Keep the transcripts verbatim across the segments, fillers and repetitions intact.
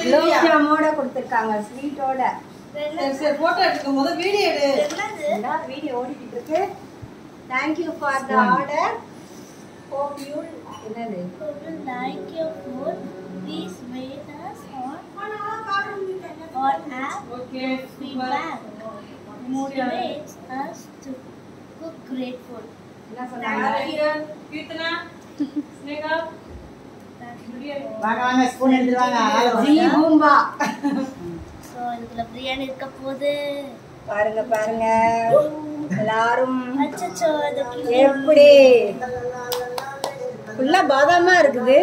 குலோப் ஜாமோட கொடுத்திருக்காங்க ஸ்வீட்டோட. சரி சரி போட்டோ எடுத்துக்கும் போது வீடியோ எடு. என்னது வீடியோ ஓடிட்டு இருக்கு. Thank you for the order. Hope you என்னது hope you like your food. Please rate us on or app. Okay, feedback motivates us to cook great food. என்ன சொன்னாங்க? கீர்த்தனா ஸ்னேகா வாங்க வாங்க ஸ்பூன் எடுத்து வாங்க. ஜி பூம்பா. சோ இதுல பிரியாணி இருக்க போகுது. பாருங்க பாருங்க எல்லாரும். அச்சச்சோ இது எப்படி ஃபுல்லா பாதாமா இருக்குது.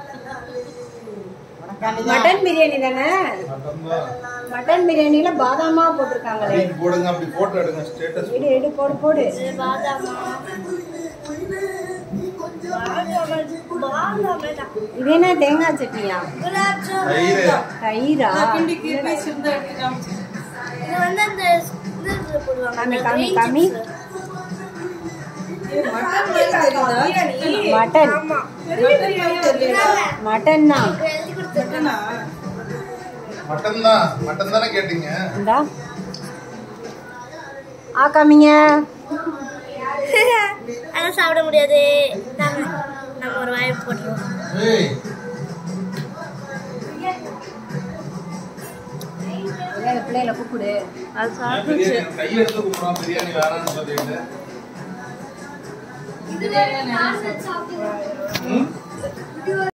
மட்டன் பிரியாணி தானே? மட்டன் பிரியாணில பாதாமா போட்டுருக்காங்களே. போடுங்க அப்படி போட்டோ எடுங்க ஸ்டேட்டஸ். எடு எடு போடு போடு. பாதாமா இது என்ன தேங்காய் சட்னியா? தயிரா? பிண்டிக்கு பீஸ் இருந்தா எடுத்து காமிச்சு. இது வந்து அந்த இது போடுவாங்க. காமி காமி காமி. மட்டன் பிரியாணி. மட்டன். ஆமா. மட்டன் தான். மட்டனா? மட்டன் தான். மட்டன் தானே கேட்டீங்க? இந்தா. ஆ காமிங்க. அத சாப்பிட முடியாது. நம்ம ஒரு வாய் போட்டுறோம். ஏய் ஏய் பிள்ளைல கூப்பிடு. அது சாப்பிடுச்சு. கையில எடுத்து குடுறோம் பிரியாணி வேறான்னு சொல்லிட்டு. இதுல என்ன சாப்பிடுறோம்?